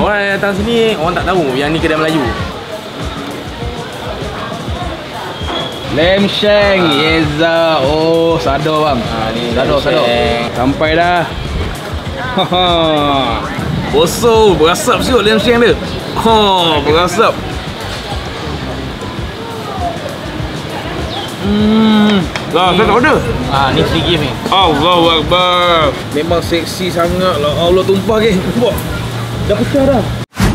Orang yang datang sini, orang tak tahu yang ni kedai Melayu. Lam Sheng, Yeza. Oh, sado bang. Sado. Sampai dah. Bosol, berasap siut Lam Sheng dia. Berasap. Saya tak order. Ni free gift ni. Allahu Akbar. Memang seksi sangat lah. Allah tumpah ke. Nampak? Dah pecah dah.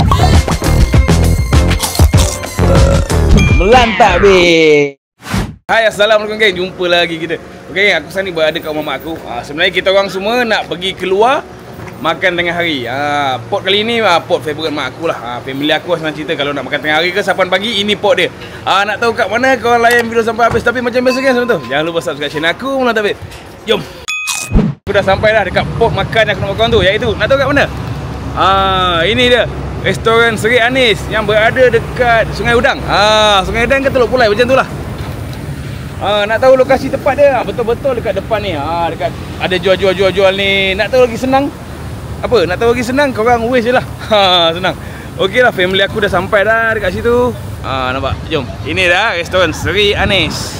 Melantak be. Hai, assalamualaikum geng. Jumpa lagi kita. Okey, aku sekarang ni berada kat rumah mak aku. Sebenarnya kita orang semua nak pergi keluar makan tengah hari. Pot kali ni pot favourite mak aku lah. Family aku senang cerita kalau nak makan tengah hari ke sapan pagi, ini pot dia. Nak tahu kat mana, kau layan video sampai habis. Tapi macam biasa kan sebelum tu, jangan lupa subscribe channel aku, Melantak Babe. Jom. Aku dah sampai dah dekat pot makan yang aku nak makan tu, iaitu nak tahu kat mana? Ini dia. Restoran Seri Anis yang berada dekat Sungai Udang. Sungai Udang ke Teluk Pulai macam tu lah. Nak tahu lokasi tepat dia, betul-betul dekat depan ni. Dekat ada jual ni. Nak tahu lagi senang? Apa? Nak tahu lagi senang? Korang waste je lah. Senang. Okey lah, family aku dah sampai dah dekat situ. Nampak? Jom. Ini dah restoran Seri Anis.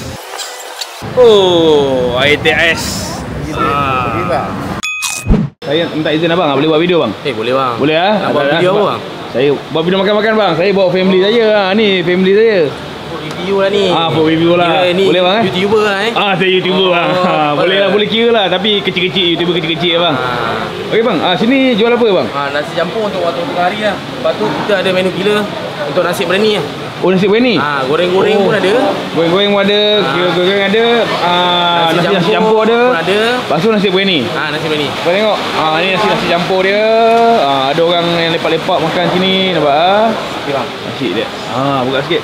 ITS. Saya minta izin abang, boleh buat video bang? Boleh bang. Boleh Nak buat video apa bang? Saya buat video makan-makan bang. Saya bawa family saya. Ni family saya. Review lah ni. Buat review lah. Boleh bang YouTuber lah saya YouTuber bang. Boleh lah, boleh kira lah. Tapi kecil-kecil, YouTuber kecil-kecil bang. Okey bang, sini jual apa bang? Nasi campur untuk waktu tengah hari lah. Lepas tu kita ada menu gila untuk nasi berani lah. Oh, nasi berani? Goreng-goreng pun ada. Goreng-goreng pun ada, goreng ada, nasi campur ada. Lepas tu nasi berani. Nasi berani. Kau tengok, ni nasi campur dia. Ada orang yang lepak-lepak makan sini, nampak Okey bang. nasi dia. Buka sikit.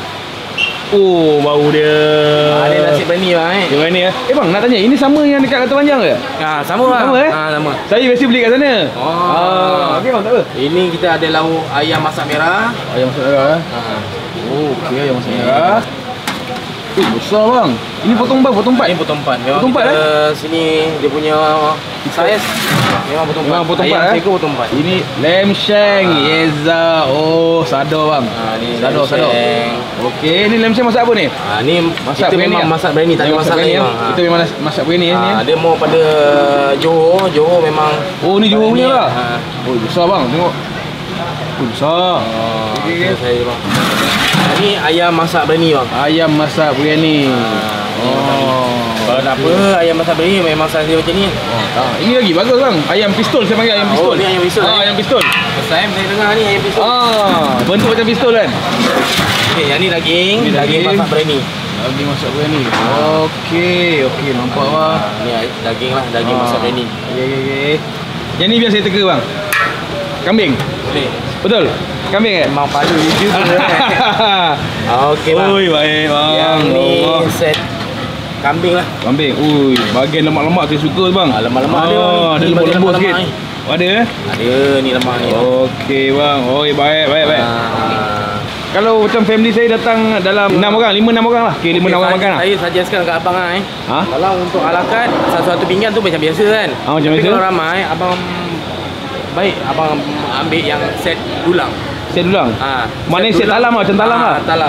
Bau dia. Ada nasi berani bang Nasi berani ya. Bang, nak tanya, ini sama yang dekat Kata Panjang ke? Sama bang. Sama Sama. Saya biasa beli kat sana. Okey bang, tak apa. Ini kita ada lauk ayam masak merah. Ayam masak merah. Okey, ayam masak merah. Besar bang. Ini potong empat. Ini potong empat. Memang potong empat sini dia punya saiz memang potong empat. Ayam sego potong empat. Ini Lam Sheng, Yeza. Sado bang. Ni sado. Okey, ni Lam Sheng masak apa ni? Ni masak kita memang masak berani, tak ada masak lain bang. Kita memang masak berani ni. Dia mau pada Johor memang. Ni Johor punya lah. Besar bang, tengok. Besar. Okey saya bang. Ni ayam masak berani bang. Ayam masak berani. Kalau tak apa, ayam masak berani memang saiz dia macam ni. Ini lagi bagus bang. Ayam pistol saya panggil ayam pistol. Ni ayam pistol. Ayam pistol. First time saya dengar ni ayam pistol. Bentuk macam pistol kan? Okey, yang ni daging. Daging masak berani. Daging masak berani. Okey, nampak bang. Ni daging lah, daging masak berani. Okey. Yang ni biar saya teka bang. Kambing. Boleh. Betul? Kambing kan? Memang padu juga. Okey bang. Baik bang. Yang ni set kambing lah. Kambing. Bahagian lemak-lemak saya suka bang. Lemak-lemak ada. Ada lembut-lembut sikit. Ada? Ada ni lemak ni. Okey bang. Baik. Kalau macam family saya datang dalam 6 orang, 5-6 orang lah. Okey, 5-6 orang makan lah. Saya suggestkan kat abang lah Kalau untuk ala carte, satu-satu pinggan tu macam biasa kan. Macam biasa. Tapi kalau ramai, abang baik abang ambil yang set dulang. Set dulang? Mana set talam lah, macam talam lah? Talam.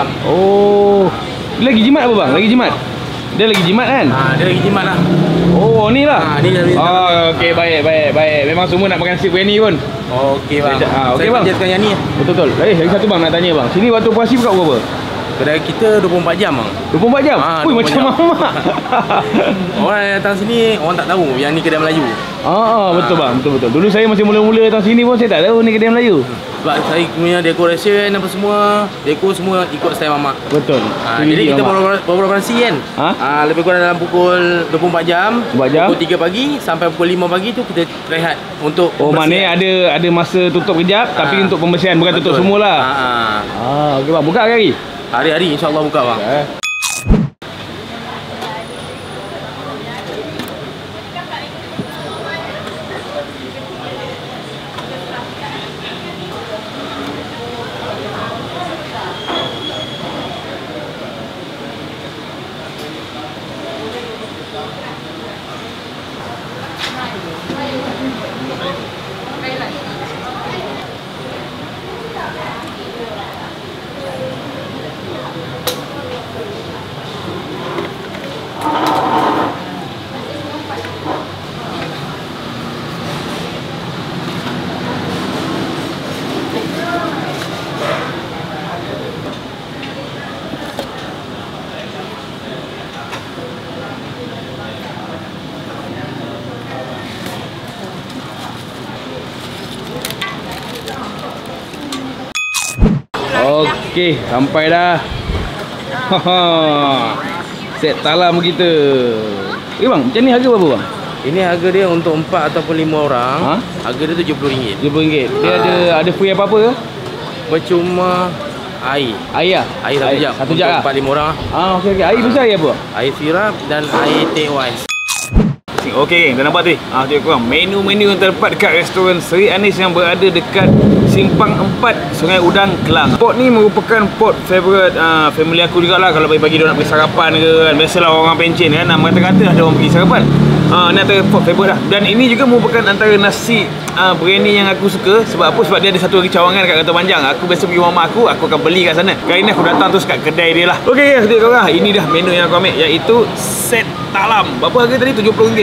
Lagi jimat apa bang? Lagi jimat? Dia lagi jimat kan? Dia lagi jimat lah. Ni lah? Ni dah. Okey, baik. Memang semua nak makan nasi berani pun. Okey bang. Okey bang. Saya suggestkan yang ni. Betul. Lagi satu bang nak tanya bang. Sini waktu puasa buka berapa? Kedai kita 24 jam bang. 24 jam? Macam mamak. Orang yang datang sini, orang tak tahu yang ni kedai Melayu. Betul bang, betul. Dulu saya masih mula-mula datang sini pun saya tak tahu ni kedai Melayu. Sebab saya punya decoration apa semua, dekor semua ikut style mamak. Betul. Jadi kita beroperasi kan. Lebih kurang dalam pukul 24 jam. Pukul 3 pagi sampai pukul 5 pagi tu kita rehat untuk maknanya ada masa tutup kejap tapi untuk pembersihan bukan tutup semualah. Okey bang, buka hari? Hari-hari insya-Allah buka bang. Okey, sampai dah. Set talam kita. Bang, macam ni harga berapa bang? Ini harga dia untuk 4 ataupun 5 orang. Harga dia RM70. RM70. Dia ada free apa-apa ke? Percuma air. Air lah? Air 1 jam. 1 jam lah? 4-5 orang. Okey. Air besar air apa? Air sirap dan air teh ais. Okey, dah nampak tu. Tengok korang, menu-menu yang terdapat dekat restoran Seri Anis yang berada dekat Simpang 4, Sungai Udang, Kelang. Pot ni merupakan pot favourite family aku jugalah. Kalau pagi-pagi dia nak pergi sarapan ke kan. Biasalah orang pencen kan, kata-kata ada orang pergi sarapan. Ni antara pot favourite dah. Dan ini juga merupakan antara nasi biryani yang aku suka. Sebab apa? Sebab dia ada satu lagi cawangan kat Kota Panjang. Aku biasa pergi rumah aku akan beli kat sana. Kali ni aku datang terus kat kedai dia lah. Okey guys, tengok korang. Ini dah menu yang aku ambil, iaitu set talam. Berapa harga tadi? RM70.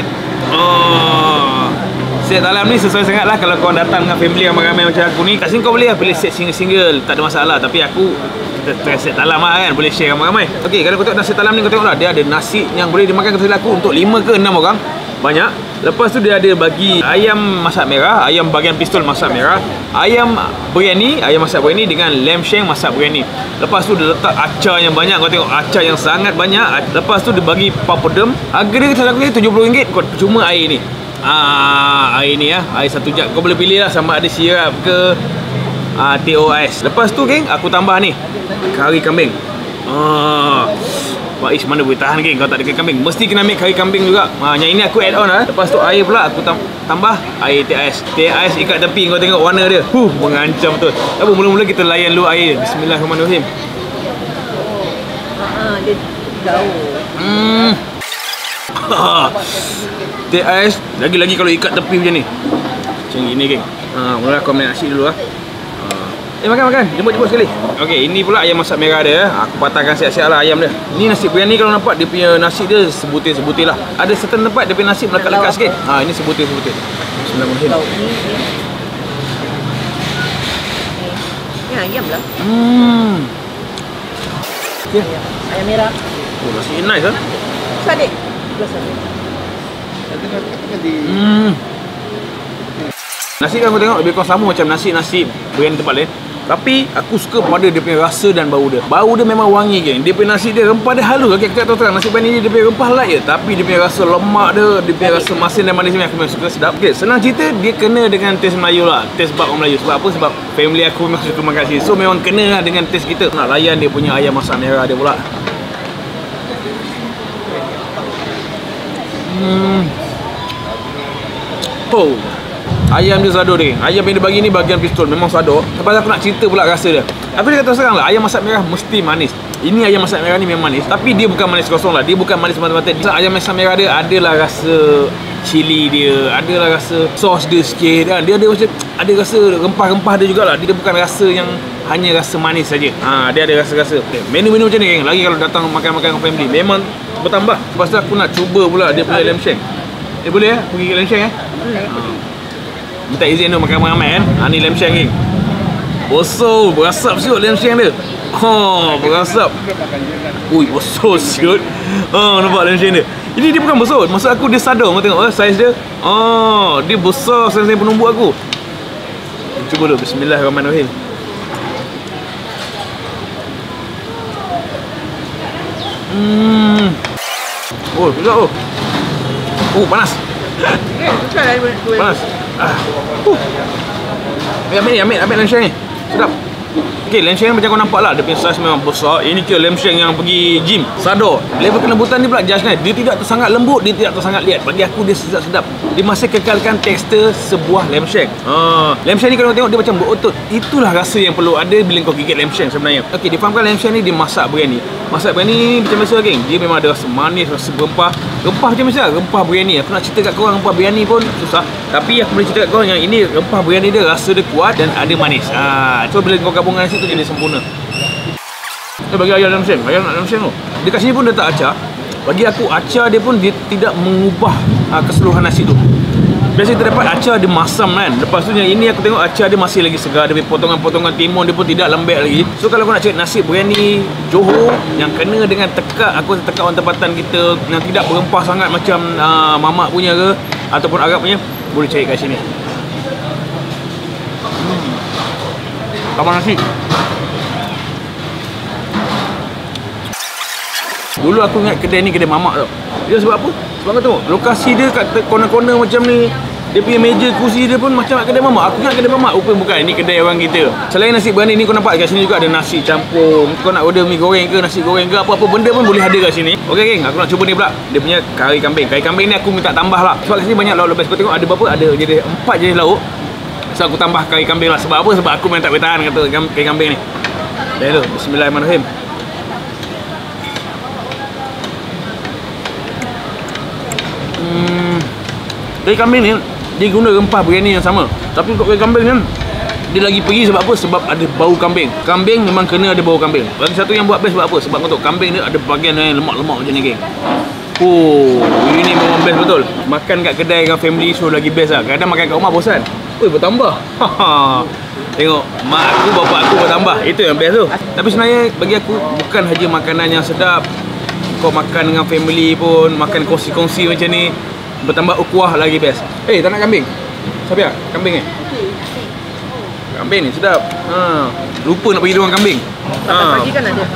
Set talam ni sesuai sangat lah kalau korang datang dengan family ramai-ramai macam aku ni. Kat sini kau boleh lah pilih set single-single, tak ada masalah. Tapi aku set talam lah kan, boleh share ramai-ramai. Okey, kalau kau tengok nasi talam ni, kau tengok lah, dia ada nasi yang boleh dimakan kepada aku untuk 5 ke 6 orang. Banyak. Lepas tu dia ada bagi ayam masak merah, ayam bagian pistol masak merah, ayam biryani, ayam masak biryani dengan lamb shank masak biryani. Lepas tu dia letak acar yang banyak, kau tengok acar yang sangat banyak. Lepas tu dia bagi papadum. Harga dia kata aku ni RM70. Kau cuma air ni. Air ni air 1 jam. Kau boleh pilih lah sama ada sirap ke TOS. Lepas tu geng, aku tambah ni kari kambing. Pak Ish mana boleh tahan geng, kalau tak ada kari kambing. Mesti kena ambil kari kambing juga. Yang ini aku add on lah. Lepas tu air pula aku tambah air TS. TS ikat tepi, kau tengok warna dia. Mengancam betul. Apa, mula-mula kita layan dulu air. Bismillahirrahmanirrahim. Dia jauh. TS lagi-lagi kalau ikat tepi macam ni. Macam ini geng. Mula aku ambil nasi dulu lah. Makan. Jemput sekali. Okey, ini pula ayam masak merah dia. Aku patahkan siap-siap lah ayam dia. Ni nasi biryani, kalau nampak dia punya nasi dia sebutir-sebutir lah. Ada certain tempat dia punya nasi melekat-lekat sikit. Ini sebutir-sebutir. Bismillahirrahmanirrahim. Ni ayam lah. Okay. Ayam merah. Nasi nice lah. Sadik. Nasi kan aku tengok lebih kurang sama macam nasi biryani tempat lain. Tapi aku suka pada dia punya rasa dan bau dia. Bau dia memang wangi geng. Dia punya nasi dia, rempah dia halus. Okay, aku tahu terang nasi biryani ni dia punya rempah light je. Tapi dia punya rasa lemak dia punya rasa masin dan manis ni aku memang suka, sedap. Okay, senang cerita dia kena dengan taste Melayu lah. Taste bab orang Melayu. Sebab apa? Sebab family aku memang suka makan sini. So memang kena lah dengan taste kita. Nak layan dia punya ayam masak merah dia pula. Ayam dia sado dia. Ayam yang dia bagi ni bagian pistol memang sado. Lepas aku nak cerita pula rasa dia. Aku dia kata sekarang lah, ayam masak merah mesti manis. Ini ayam masak merah ni memang manis. Tapi dia bukan manis kosong lah. Dia bukan manis mata-mata. Ayam masak merah dia adalah rasa cili dia, adalah rasa sos dia sikit kan. Dia ada macam ada rasa rempah-rempah dia jugalah. Dia bukan rasa yang hanya rasa manis saja. Dia ada rasa-rasa. Menu-menu macam ni geng. Lagi kalau datang makan-makan dengan family memang bertambah. Lepas tu aku nak cuba pula dia punya lamb shank. Boleh pergi ke lamb shank Boleh. Minta izin tu makan ramai kan. Ni lamb shank ni. Bosol, berasap siut lamb shank dia. Berasap. Ui, bosol siut. Nampak lamb shank dia. Ini dia bukan bosol. Maksud aku dia sado. Kau tengok saiz dia. Dia besar saiz penumbuk aku. Cuba dulu. Bismillahirrahmanirrahim. Sedap panas. Panas. Ambil lamb shank ni. Sedap. Okey, lamb shank macam kau nampak lah. Dia punya saiz memang besar. Ini kira lamb shank yang pergi gym. Sado. Level kelembutan ni pula just nice. Dia tidak tersangat lembut, dia tidak tersangat liat. Bagi aku dia sedap-sedap. Dia masih kekalkan tekstur sebuah lamb shank. Lamb shank ni kalau kau tengok dia macam berotot. Itulah rasa yang perlu ada bila kau gigit lamb shank sebenarnya. Okey, difahamkan lamb shank ni dia masak biryani. Masak biryani macam biasa geng. Dia memang ada rasa manis, rasa berempah. Rempah macam biasa, rempah biryani. Aku nak cerita kat korang rempah biryani pun susah. Tapi aku boleh cerita kat korang yang ini rempah biryani dia rasa dia kuat dan ada manis. So bila kau gabungkan nasi tu jadi sempurna. Kita bagi ayam lamb shank. Ayam lamb shank tu. Dekat sini pun dia tak acar. Bagi aku acar dia pun dia tidak mengubah keseluruhan nasi tu. Biasa kita dapat acar dia masam kan. Lepas tu yang ini aku tengok acar dia masih lagi segar. Dia potongan-potongan timun dia pun tidak lembek lagi. So kalau kau nak cari nasi biryani Johor yang kena dengan tekak, aku tekak orang tempatan kita yang tidak berempah sangat macam mamak punya ke ataupun Arab punya, boleh cari kat sini. Tambah nasi. Dulu aku ingat kedai ni kedai mamak tau. Dia sebab apa? Sebab kau tengok lokasi dia kat corner-corner macam ni. Dia punya meja kursi dia pun macam kedai mamak. Aku ingat kedai mamak, rupanya bukan. Ini kedai orang kita. Selain nasi berani ni, kau nampak kat sini juga ada nasi campur. Kau nak order mi goreng ke, nasi goreng ke, apa-apa benda pun boleh ada kat sini. Okey geng, aku nak cuba ni pula. Dia punya kari kambing. Kari kambing ni aku minta tambah lah. Sebab kat sini banyak lauk lepas. Kau tengok ada berapa? Ada jadi 4 jenis lauk. So aku tambah kari kambing lah. Sebab apa? Sebab aku memang tak boleh tahan kata kari kambing ni. Dah tu, bismillahirrahmanirrahim. Kari kambing ni dia guna rempah biryani yang sama. Tapi untuk kari kambing ni dia lagi pergi sebab apa? Sebab ada bau kambing. Kambing memang kena ada bau kambing. Lagi satu yang buat best sebab apa? Sebab untuk kambing ni ada bahagian yang lemak-lemak macam ni geng. Oh, ini memang best betul. Makan kat kedai dengan family so lagi best lah. Kadang makan kat rumah bosan. Oi, bertambah. Tengok mak aku, bapak aku bertambah. Itu yang best tu. Tapi sebenarnya bagi aku bukan haja makanan yang sedap. Kau makan dengan family pun, makan kongsi-kongsi macam ni, bertambah ukuah lagi best. Tak nak kambing? Siapa ya? Kambing Kambing ni sedap. Lupa nak bagi dia orang kambing. Pagi kan ada.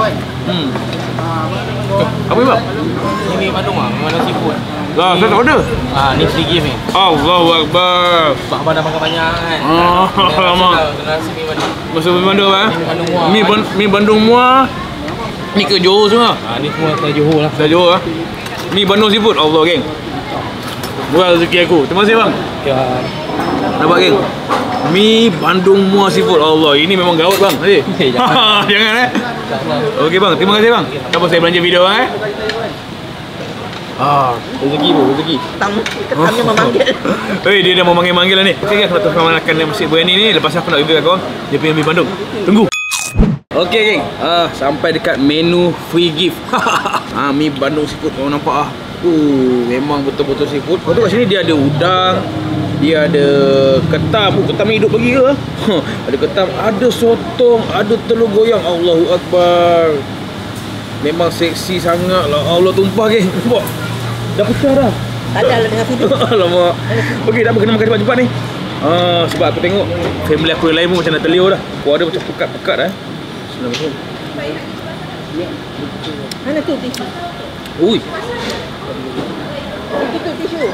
Apa ni bang? Ini Bandung lah, Bandung seafood. Lah, saya tak order. Ni free gift ni. Allahu Akbar. Sebab abang dah makan banyak kan. Alamak. Nasi mi Bandung. Masa mi Bandung Mi Bandung muah. Ni ke Johor semua? Ni semua dari Johor lah. Dari Johor lah. Mi Bandung seafood. Allah geng. Murah rezeki aku. Terima kasih bang. Nampak geng. Mi Bandung muah seafood. Allah, ini memang gaut bang. Jangan Okey bang, terima kasih bang. Kenapa saya belanja video bang rezeki bro, rezeki. Ketamnya memanggil. Dia dah mau manggil-manggil lah ni. Okey aku nak teruskan makan nasi biryani ni. Lepas aku nak review kat korang dia punya mi Bandung. Tunggu. Okey geng, sampai dekat menu free gift. Mi Bandung seafood kau nampak memang betul-betul seafood. Kau tengok kat sini dia ada udang, dia ada ketam. Ketam ni hidup lagi ke? Ada ketam, ada sotong, ada telur goyang. Allahu Akbar. Memang seksi sangat lah. Allah tumpah geng. Nampak? Dah pecah dah. Tak ada lah dengan video. Alamak. Okey, tak apa, kena makan cepat-cepat ni. Sebab aku tengok family aku yang lain pun macam dah terliur dah. Kuah dia macam pekat-pekat dah. Bismillahirrahmanirrahim. Mana tu tisu? Ui. Itu tisu.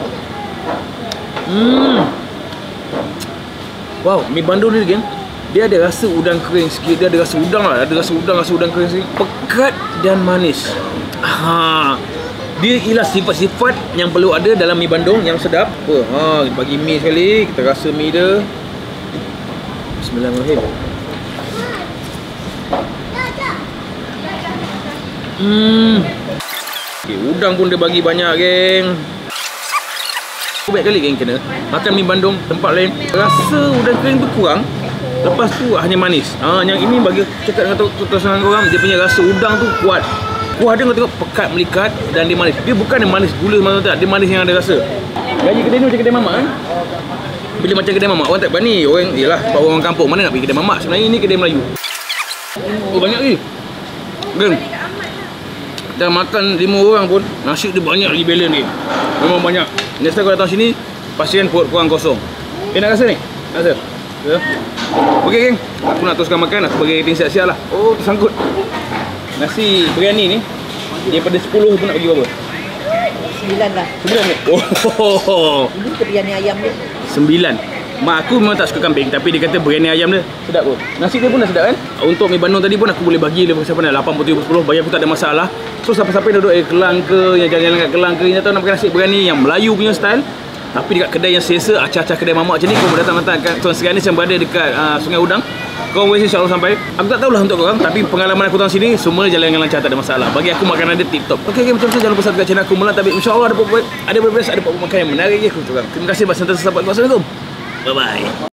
Wow, mi Bandung ni geng. Dia ada rasa udang kering sikit. Dia ada rasa udang lah. Ada rasa udang kering sikit. Pekat dan manis. Dia ialah sifat-sifat yang perlu ada dalam mi Bandung yang sedap. Kita bagi mi sekali. Kita rasa mi dia. Bismillahirrahmanirrahim. Okay, udang pun dia bagi banyak geng. Baik kali geng kena makan mi Bandung tempat lain. Rasa udang kering tu kurang. Lepas tu hanya manis. Yang ini bagi cakap dengan terus-terusan korang, dia punya rasa udang tu kuat. Kuah dia kau tengok pekat melikat dan dia manis. Dia bukan yang manis gula semata tak. Dia manis yang ada rasa. Gaji kedai ni macam kedai mamak kan? Bila macam kedai mamak, orang tak berani. Orang, yelah, sebab orang kampung mana nak pergi kedai mamak. Sebenarnya ini kedai Melayu. Banyak lagi. Geng. Dah makan 5 orang pun, nasi dia banyak lagi balance ni. Memang banyak. Next time kau datang sini, pastikan perut korang kosong. Nak rasa ni? Rasa? Ya. Okey geng, aku nak teruskan makan. Aku bagi rating siap-siap lah. Tersangkut. Nasi biryani ni daripada 10 pun nak bagi berapa? 9 lah. 9 ni? Ini ke biryani ayam dia? 9. Mak aku memang tak suka kambing, tapi dia kata biryani ayam dia sedap pun. Nasi dia pun dah sedap kan? Untuk mi Bandung tadi pun aku boleh bagi dia siapa nak 8, 7, 10. Bagi aku tak ada masalah. So siapa-siapa yang duduk Kelang ke, yang jalan-jalan kat Kelang ke, yang tahu nak makan nasi biryani yang Melayu punya style, tapi dekat kedai yang selesa, acah-acah kedai mamak macam ni, kau datang-datang kat Tuan Seri Anis yang berada dekat Sungai Udang. Kau boleh insya-Allah sampai. Aku tak tahulah untuk korang, tapi pengalaman aku datang sini semua jalan dengan lancar, tak ada masalah. Bagi aku makanan dia tip top. Okey, macam-macam jangan lupa subscribe channel aku Mulan Tabib. Insya-Allah ada berbeza, ada makan yang menarik je aku korang. Terima kasih banyak sentiasa support. Assalamualaikum. Bye bye.